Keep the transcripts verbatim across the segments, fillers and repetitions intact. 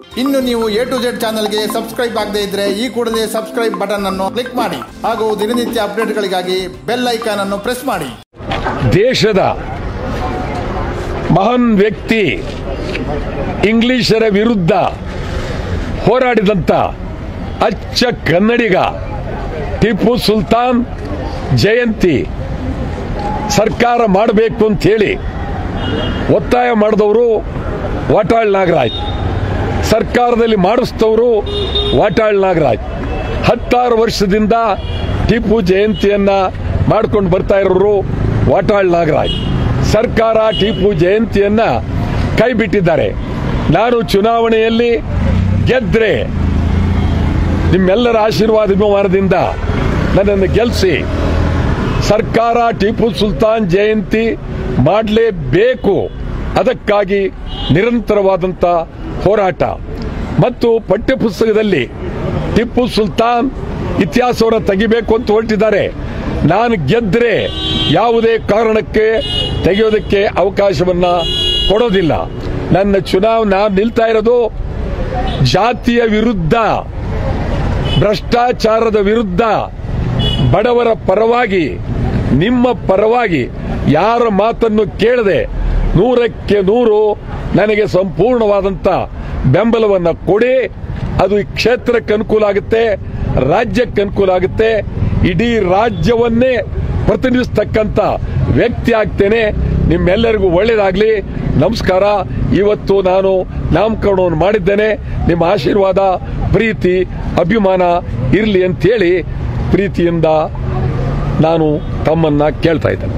ಇನ್ನು ನೀವು A to Z ಚಾನೆಲ್ಗೆ ಸಬ್ಸ್ಕ್ರೈಬ್ ಆಗದೇ ಇದ್ರೆ ಈ ಕೂಡಲೇ ಸಬ್ಸ್ಕ್ರೈಬ್ ಬಟನ್ ಅನ್ನು ಕ್ಲಿಕ್ ಮಾಡಿ ಹಾಗೂ ದಿನನಿತ್ಯ ಅಪ್ಡೇಟ್ಗಳಿಗಾಗಿ ಬೆಲ್ ಐಕಾನ್ ಅನ್ನು ಪ್ರೆಸ್ ಮಾಡಿ. ದೇಶದ ಮಹಾನ್ ವ್ಯಕ್ತಿ ಇಂಗ್ಲಿಷರ ವಿರುದ್ಧ ಹೋರಾಡಿದಂತ ಅಚ್ಚ ಕನ್ನಡಿಗ ಟಿಪ್ಪು ಸುಲ್ತಾನ್ ಜಯಂತಿ ಸರ್ಕಾರ ಮಾಡಬೇಕು ಅಂತ ಹೇಳಿ ಒತ್ತಾಯ ಮಾಡಿದವರು ವಾಟಾಳ್ ನಾಗರಾಜ್, ಸರ್ಕಾರದಲ್ಲಿ ಮಾಡಿಸಿದವರು ವಾಟಾಳ್ ನಾಗರಾಜ್. ಹತ್ತಾರು ವರ್ಷದಿಂದ ಟಿಪ್ಪು ಜಯಂತಿಯನ್ನ ಮಾಡ್ಕೊಂಡು ಬರ್ತಾ ಇರೋರು ವಾಟಾಳ್ ನಾಗರಾಜ್. ಸರ್ಕಾರ ಟಿಪ್ಪು ಜಯಂತಿಯನ್ನ ಕೈ ಬಿಟ್ಟಿದ್ದಾರೆ. ನಾನು ಚುನಾವಣೆಯಲ್ಲಿ ಗೆದ್ರೆ ನಿಮ್ಮೆಲ್ಲರ ಆಶೀರ್ವಾದ ಅಭಿಮಾನದಿಂದ ನನ್ನನ್ನು ಗೆಲ್ಲಿಸಿ ಸರ್ಕಾರ ಟಿಪ್ಪು ಸುಲ್ತಾನ್ ಜಯಂತಿ ಮಾಡಲೇಬೇಕು. ಅದಕ್ಕಾಗಿ ನಿರಂತರವಾದಂಥ ಹೋರಾಟ ಮತ್ತು ಪಠ್ಯಪುಸ್ತಕದಲ್ಲಿ ಟಿಪ್ಪು ಸುಲ್ತಾನ್ ಇತಿಹಾಸವನ್ನು ತೆಗಿಬೇಕು ಅಂತ ಹೊರಟಿದ್ದಾರೆ. ನಾನು ಗೆದ್ರೆ ಯಾವುದೇ ಕಾರಣಕ್ಕೆ ತೆಗೆಯೋದಕ್ಕೆ ಅವಕಾಶವನ್ನ ಕೊಡೋದಿಲ್ಲ. ನನ್ನ ಚುನಾವಣೆ ನಾನು ನಿಲ್ತಾ ಇರೋದು ಜಾತಿಯ ವಿರುದ್ಧ, ಭ್ರಷ್ಟಾಚಾರದ ವಿರುದ್ಧ, ಬಡವರ ಪರವಾಗಿ, ನಿಮ್ಮ ಪರವಾಗಿ. ಯಾರ ಮಾತನ್ನು ಕೇಳದೆ ನೂರಕ್ಕೆ ನೂರು ನನಗೆ ಸಂಪೂರ್ಣವಾದಂತ ಬೆಂಬಲವನ್ನು ಕೊಡಿ. ಅದು ಈ ಕ್ಷೇತ್ರಕ್ಕೆ ಅನುಕೂಲ ಆಗುತ್ತೆ, ರಾಜ್ಯಕ್ಕೆ ಅನುಕೂಲ ಆಗುತ್ತೆ, ಇಡೀ ರಾಜ್ಯವನ್ನೇ ಪ್ರತಿನಿಧಿಸ್ತಕ್ಕಂಥ ವ್ಯಕ್ತಿ ಆಗ್ತೇನೆ. ನಿಮ್ಮೆಲ್ಲರಿಗೂ ಒಳ್ಳೇದಾಗ್ಲಿ. ನಮಸ್ಕಾರ. ಇವತ್ತು ನಾನು ನಾಮಕರಣವನ್ನು ಮಾಡಿದ್ದೇನೆ. ನಿಮ್ಮ ಆಶೀರ್ವಾದ, ಪ್ರೀತಿ, ಅಭಿಮಾನ ಇರಲಿ ಅಂತೇಳಿ ಪ್ರೀತಿಯಿಂದ ನಾನು ತಮ್ಮನ್ನ ಕೇಳ್ತಾ ಇದ್ದೇನೆ.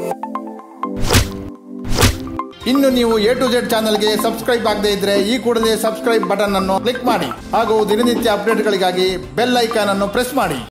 ಇನ್ನು ನೀವು ಎ ಟು ಝೆಡ್ ಚಾನೆಲ್ಗೆ ಸಬ್ಸ್ಕ್ರೈಬ್ ಆಗದೇ ಇದ್ರೆ ಈ ಕೂಡಲೇ ಸಬ್ಸ್ಕ್ರೈಬ್ ಬಟನ್ ಅನ್ನು ಕ್ಲಿಕ್ ಮಾಡಿ ಹಾಗೂ ದಿನನಿತ್ಯ ಅಪ್ಡೇಟ್ಗಳಿಗಾಗಿ ಬೆಲ್ ಐಕಾನ್ ಅನ್ನು ಪ್ರೆಸ್ ಮಾಡಿ.